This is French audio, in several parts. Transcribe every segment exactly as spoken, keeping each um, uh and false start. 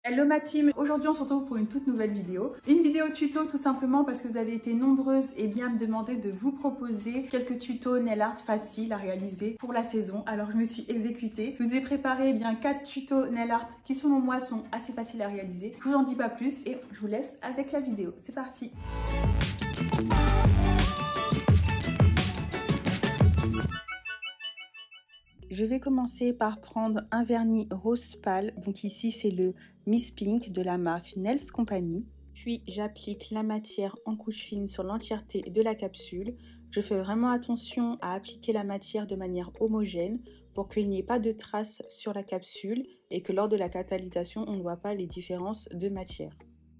Hello ma team, aujourd'hui on se retrouve pour une toute nouvelle vidéo. Une vidéo tuto tout simplement parce que vous avez été nombreuses et bien me demander de vous proposer quelques tutos nail art faciles à réaliser pour la saison. Alors je me suis exécutée. Je vous ai préparé eh bien quatre tutos nail art qui selon moi sont assez faciles à réaliser. Je vous en dis pas plus et je vous laisse avec la vidéo. C'est parti. Je vais commencer par prendre un vernis rose pâle, donc ici c'est le Miss Pink de la marque Nails Company. Puis j'applique la matière en couche fine sur l'entièreté de la capsule. Je fais vraiment attention à appliquer la matière de manière homogène pour qu'il n'y ait pas de traces sur la capsule et que lors de la catalysation on ne voit pas les différences de matière.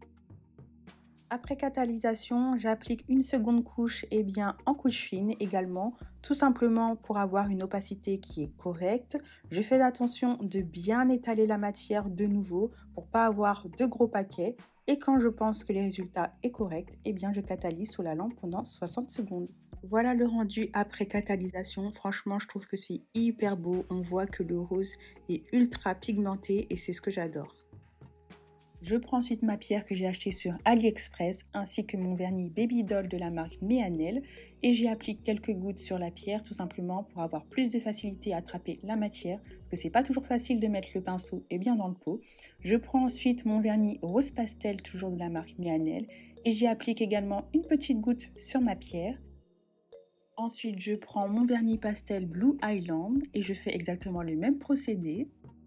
Après catalysation, j'applique une seconde couche et bien en couche fine également, tout simplement pour avoir une opacité qui est correcte. Je fais attention de bien étaler la matière de nouveau pour pas avoir de gros paquets. Et quand je pense que le résultat est correct, eh bien je catalyse sous la lampe pendant soixante secondes. Voilà le rendu après catalysation. Franchement, je trouve que c'est hyper beau. On voit que le rose est ultra pigmenté et c'est ce que j'adore. Je prends ensuite ma pierre que j'ai achetée sur AliExpress ainsi que mon vernis Baby Doll de la marque Mehanel et j'y applique quelques gouttes sur la pierre tout simplement pour avoir plus de facilité à attraper la matière parce que c'est pas toujours facile de mettre le pinceau et bien dans le pot. Je prends ensuite mon vernis rose pastel toujours de la marque Mehanel et j'y applique également une petite goutte sur ma pierre. Ensuite je prends mon vernis pastel Blue Island et je fais exactement le même procédé.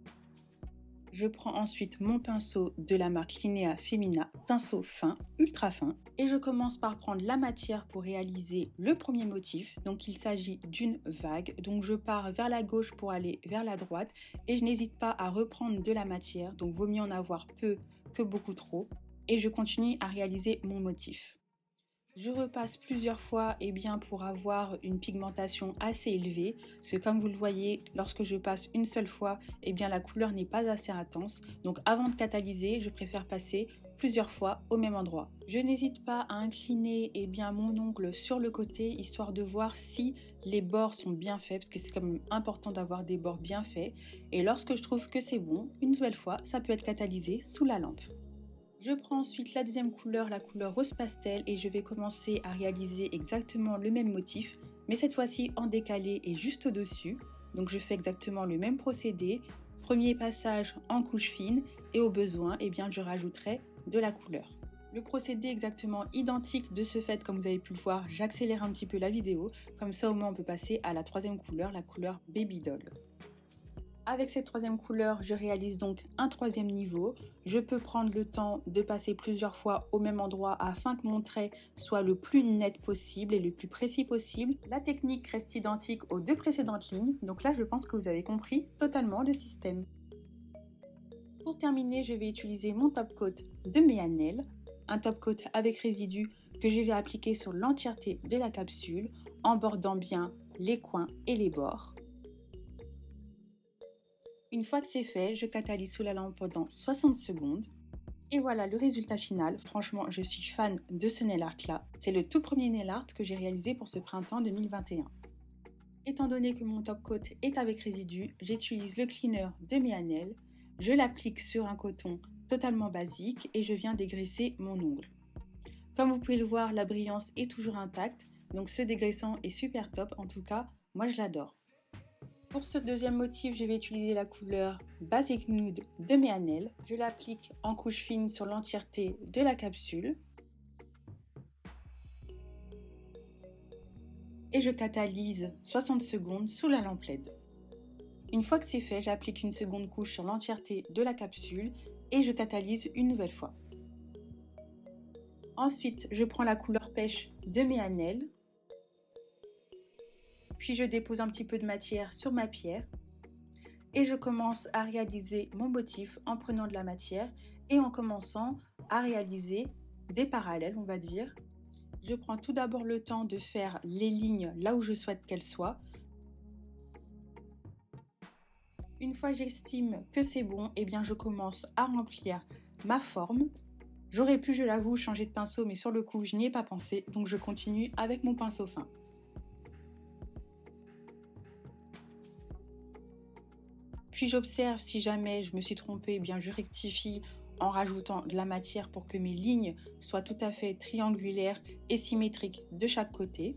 Je prends ensuite mon pinceau de la marque Linea Femina, pinceau fin, ultra fin. Et je commence par prendre la matière pour réaliser le premier motif. Donc il s'agit d'une vague. Donc je pars vers la gauche pour aller vers la droite. Et je n'hésite pas à reprendre de la matière. Donc vaut mieux en avoir peu que beaucoup trop. Et je continue à réaliser mon motif. Je repasse plusieurs fois eh bien, pour avoir une pigmentation assez élevée, parce que comme vous le voyez, lorsque je passe une seule fois, eh bien, la couleur n'est pas assez intense. Donc avant de catalyser, je préfère passer plusieurs fois au même endroit. Je n'hésite pas à incliner eh bien, mon ongle sur le côté, histoire de voir si les bords sont bien faits, parce que c'est quand même important d'avoir des bords bien faits. Et lorsque je trouve que c'est bon, une nouvelle fois, ça peut être catalysé sous la lampe. Je prends ensuite la deuxième couleur, la couleur rose pastel et je vais commencer à réaliser exactement le même motif, mais cette fois-ci en décalé et juste au-dessus. Donc je fais exactement le même procédé. Premier passage en couche fine et au besoin, eh bien, je rajouterai de la couleur. Le procédé est exactement identique, de ce fait, comme vous avez pu le voir, j'accélère un petit peu la vidéo. Comme ça au moins on peut passer à la troisième couleur, la couleur Baby Doll. Avec cette troisième couleur, je réalise donc un troisième niveau. Je peux prendre le temps de passer plusieurs fois au même endroit afin que mon trait soit le plus net possible et le plus précis possible. La technique reste identique aux deux précédentes lignes, donc là je pense que vous avez compris totalement le système. Pour terminer, je vais utiliser mon top coat de Mehanel, un top coat avec résidu que je vais appliquer sur l'entièreté de la capsule en bordant bien les coins et les bords. Une fois que c'est fait, je catalyse sous la lampe pendant soixante secondes. Et voilà le résultat final. Franchement, je suis fan de ce nail art là. C'est le tout premier nail art que j'ai réalisé pour ce printemps deux mille vingt et un. Étant donné que mon top coat est avec résidu, j'utilise le cleaner de Mehanel. Je l'applique sur un coton totalement basique et je viens dégraisser mon ongle. Comme vous pouvez le voir, la brillance est toujours intacte. Donc ce dégraissant est super top. En tout cas, moi je l'adore. Pour ce deuxième motif, je vais utiliser la couleur Basic Nude de Mehanel. Je l'applique en couche fine sur l'entièreté de la capsule. Et je catalyse soixante secondes sous la lampe L E D. Une fois que c'est fait, j'applique une seconde couche sur l'entièreté de la capsule et je catalyse une nouvelle fois. Ensuite, je prends la couleur pêche de Mehanel. Puis je dépose un petit peu de matière sur ma pierre et je commence à réaliser mon motif en prenant de la matière et en commençant à réaliser des parallèles, on va dire. Je prends tout d'abord le temps de faire les lignes là où je souhaite qu'elles soient. Une fois que j'estime que c'est bon, eh bien je commence à remplir ma forme. J'aurais pu, je l'avoue, changer de pinceau, mais sur le coup, je n'y ai pas pensé, donc je continue avec mon pinceau fin. Puis j'observe si jamais je me suis trompée, eh bien je rectifie en rajoutant de la matière pour que mes lignes soient tout à fait triangulaires et symétriques de chaque côté.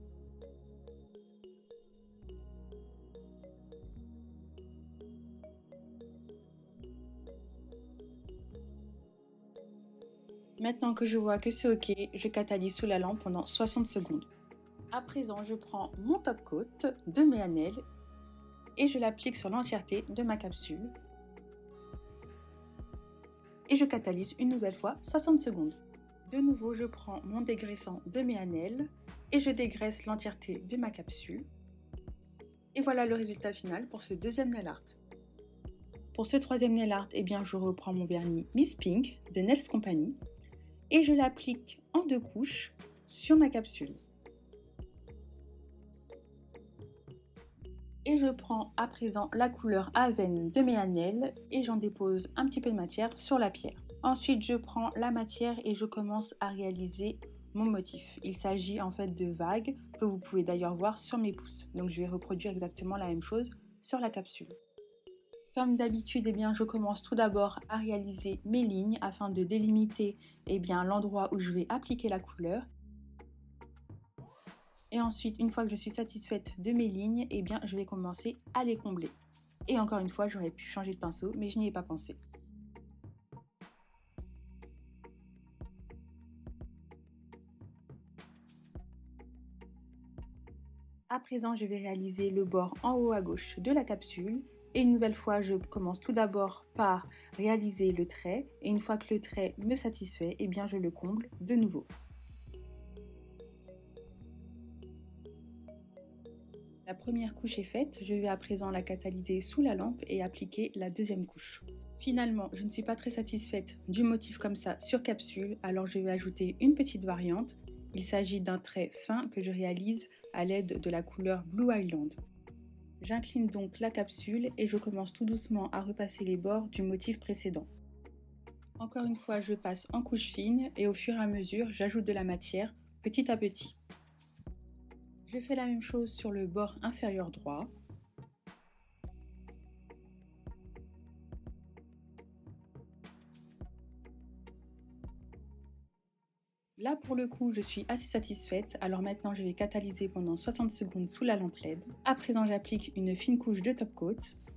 Maintenant que je vois que c'est ok, je catalyse sous la lampe pendant soixante secondes. À présent, je prends mon top coat de Mehanel et je l'applique sur l'entièreté de ma capsule. Et je catalyse une nouvelle fois soixante secondes. De nouveau, je prends mon dégraissant de Mehanel et je dégraisse l'entièreté de ma capsule. Et voilà le résultat final pour ce deuxième nail art. Pour ce troisième nail art, eh bien, je reprends mon vernis Miss Pink de Nails Company et je l'applique en deux couches sur ma capsule. Et je prends à présent la couleur Aven de Mehanel et j'en dépose un petit peu de matière sur la pierre. Ensuite, je prends la matière et je commence à réaliser mon motif. Il s'agit en fait de vagues que vous pouvez d'ailleurs voir sur mes pouces. Donc je vais reproduire exactement la même chose sur la capsule. Comme d'habitude, eh bien, je commence tout d'abord à réaliser mes lignes afin de délimiter eh bien, l'endroit où je vais appliquer la couleur. Et ensuite, une fois que je suis satisfaite de mes lignes, eh bien, je vais commencer à les combler. Et encore une fois, j'aurais pu changer de pinceau, mais je n'y ai pas pensé. À présent, je vais réaliser le bord en haut à gauche de la capsule. Et une nouvelle fois, je commence tout d'abord par réaliser le trait. Et une fois que le trait me satisfait, eh bien, je le comble de nouveau. La première couche est faite, je vais à présent la catalyser sous la lampe et appliquer la deuxième couche. Finalement, je ne suis pas très satisfaite du motif comme ça sur capsule, alors je vais ajouter une petite variante. Il s'agit d'un trait fin que je réalise à l'aide de la couleur Blue Island. J'incline donc la capsule et je commence tout doucement à repasser les bords du motif précédent. Encore une fois, je passe en couche fine et au fur et à mesure, j'ajoute de la matière petit à petit. Je fais la même chose sur le bord inférieur droit. Là pour le coup je suis assez satisfaite, alors maintenant je vais catalyser pendant soixante secondes sous la lampe L E D. À présent j'applique une fine couche de top coat.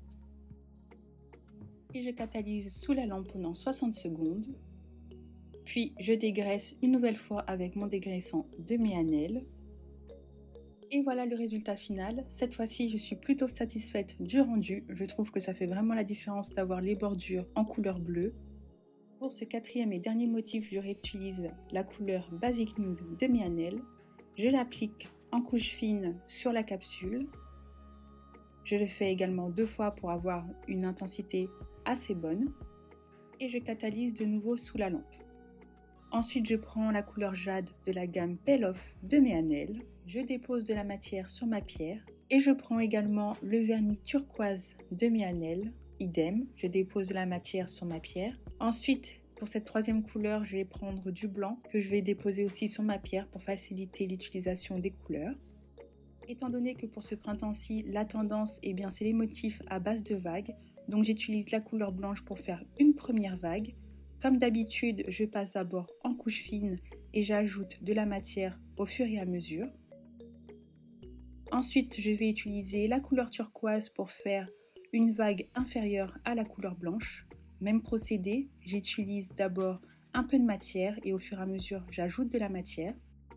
Et je catalyse sous la lampe pendant soixante secondes. Puis je dégraisse une nouvelle fois avec mon dégraissant de Mehanel. Et voilà le résultat final. Cette fois-ci, je suis plutôt satisfaite du rendu. Je trouve que ça fait vraiment la différence d'avoir les bordures en couleur bleue. Pour ce quatrième et dernier motif, je réutilise la couleur Basic Nude de Mehanel. Je l'applique en couche fine sur la capsule. Je le fais également deux fois pour avoir une intensité assez bonne. Et je catalyse de nouveau sous la lampe. Ensuite, je prends la couleur jade de la gamme Pale Off de Mehanel. Je dépose de la matière sur ma pierre. Et je prends également le vernis turquoise de Mehanel. Idem, je dépose de la matière sur ma pierre. Ensuite, pour cette troisième couleur, je vais prendre du blanc que je vais déposer aussi sur ma pierre pour faciliter l'utilisation des couleurs. Étant donné que pour ce printemps-ci, la tendance, eh bien, c'est les motifs à base de vagues. Donc j'utilise la couleur blanche pour faire une première vague. Comme d'habitude, je passe d'abord en couche fine et j'ajoute de la matière au fur et à mesure. Ensuite, je vais utiliser la couleur turquoise pour faire une vague inférieure à la couleur blanche. Même procédé, j'utilise d'abord un peu de matière et au fur et à mesure, j'ajoute de la matière.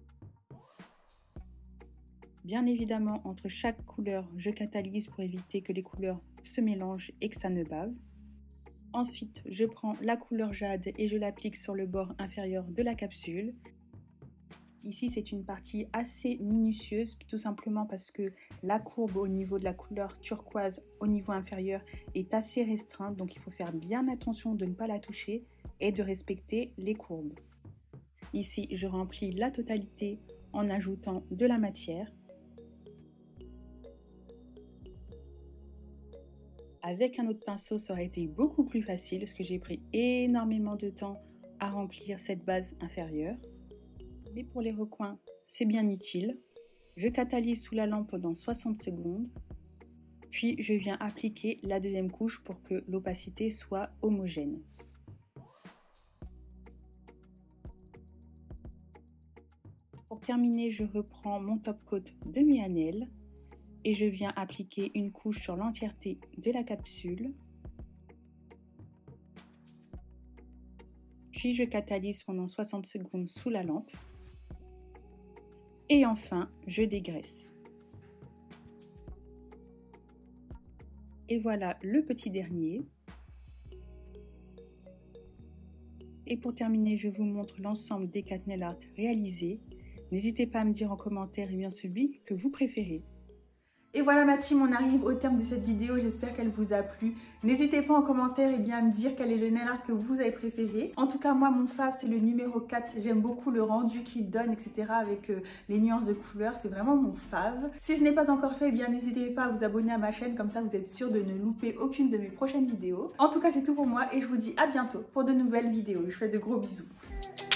Bien évidemment, entre chaque couleur, je catalyse pour éviter que les couleurs se mélangent et que ça ne bave. Ensuite, je prends la couleur jade et je l'applique sur le bord inférieur de la capsule. Ici, c'est une partie assez minutieuse, tout simplement parce que la courbe au niveau de la couleur turquoise au niveau inférieur est assez restreinte, donc il faut faire bien attention de ne pas la toucher et de respecter les courbes. Ici, je remplis la totalité en ajoutant de la matière. Avec un autre pinceau, ça aurait été beaucoup plus facile parce que j'ai pris énormément de temps à remplir cette base inférieure. Mais pour les recoins, c'est bien utile. Je catalyse sous la lampe pendant soixante secondes. Puis je viens appliquer la deuxième couche pour que l'opacité soit homogène. Pour terminer, je reprends mon top coat de Mianel et je viens appliquer une couche sur l'entièreté de la capsule. Puis je catalyse pendant soixante secondes sous la lampe. Et enfin, je dégraisse. Et voilà le petit dernier. Et pour terminer, je vous montre l'ensemble des quatre nail art réalisés. N'hésitez pas à me dire en commentaire eh bien, celui que vous préférez. Et voilà ma team, on arrive au terme de cette vidéo, j'espère qu'elle vous a plu. N'hésitez pas en commentaire eh bien, à me dire quel est le nail art que vous avez préféré. En tout cas, moi, mon fave, c'est le numéro quatre. J'aime beaucoup le rendu qu'il donne, et cetera avec euh, les nuances de couleurs. C'est vraiment mon fave. Si ce n'est pas encore fait, eh bien n'hésitez pas à vous abonner à ma chaîne. Comme ça, vous êtes sûr de ne louper aucune de mes prochaines vidéos. En tout cas, c'est tout pour moi et je vous dis à bientôt pour de nouvelles vidéos. Je vous fais de gros bisous.